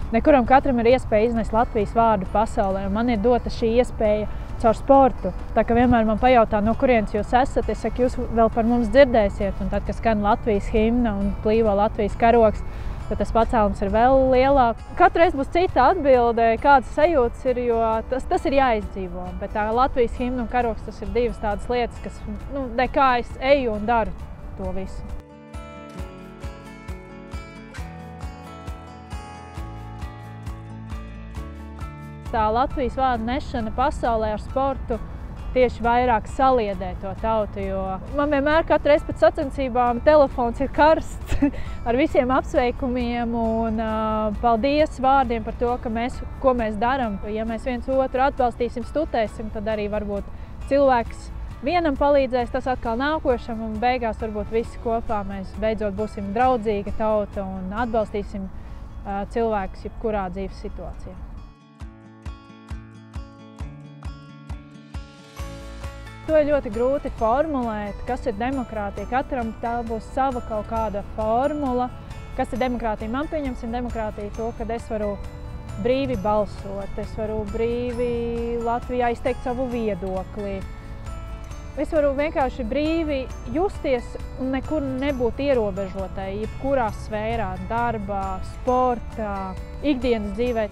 Nekuram katram ir iespēja iznest Latvijas vārdu pasaulē, un man ir dota šī iespēja caur sportu. Tā kā vienmēr man pajautā, no kurienes jūs esat, es saku, jūs vēl par mums dzirdēsiet, un tad, kad skan Latvijas himna un plīvo Latvijas karogs, tad tas pacēlums ir vēl lielāks. Katru reizi būs cita atbilde, kādas sajūtas ir, jo tas ir jāizdzīvo. Bet tā Latvijas himna un karogs, tas ir divas tādas lietas, kas, kā es eju un daru to visu. Tā Latvijas vārdu nešana pasaulē ar sportu tieši vairāk saliedē to tautu, jo man vienmēr katru reizi pēc sacensībām telefons ir karsts ar visiem apsveikumiem un paldies vārdiem par to, ko mēs darām. Ja mēs viens otru atbalstīsim, stutēsim, tad arī varbūt cilvēks vienam palīdzēs, tas atkal nākošam, un beigās varbūt visi kopā mēs beidzot būsim draudzīga tauta un atbalstīsim cilvēkus jebkurā dzīves situācijā. To ir ļoti grūti formulēt, kas ir demokrātija. Katram tā būs sava kaut kāda formula. Kas ir demokrātija? Man pieņemsim demokrātiju to, ka es varu brīvi balsot, es varu brīvi Latvijā izteikt savu viedokli. Es varu vienkārši brīvi justies un nekur nebūt ierobežotai, jebkurā sfērā, darbā, sportā, ikdienas dzīvē.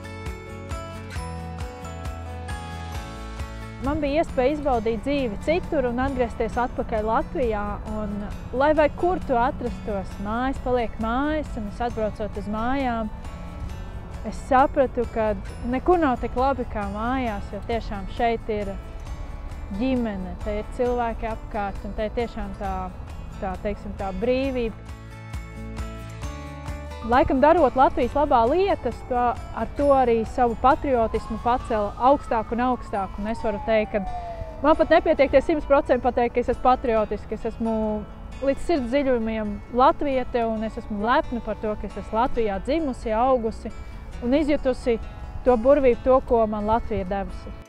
Man bija iespēja izbaudīt dzīvi citur un atgriezties atpakaļ Latvijā. Un, lai vai kur tu atrastos, mājas paliek mājas, un es atbraucot uz mājām, es sapratu, ka nekur nav tik labi kā mājās, jo tiešām šeit ir ģimene, te ir cilvēki apkārt, un te ir tiešām tā brīvība. Laikam darot Latvijas labā lietas, ar to arī savu patriotismu pacēla augstāk un augstāk. Un es varu teikt, ka man pat nepietiek tie 100% pateikt, ka es esmu patriotiski. Es esmu līdz sirds dziļumiem latviete, un es esmu lepna par to, ka es esmu Latvijā dzimusi, augusi un izjutusi to burvību, to, ko man Latvija devusi.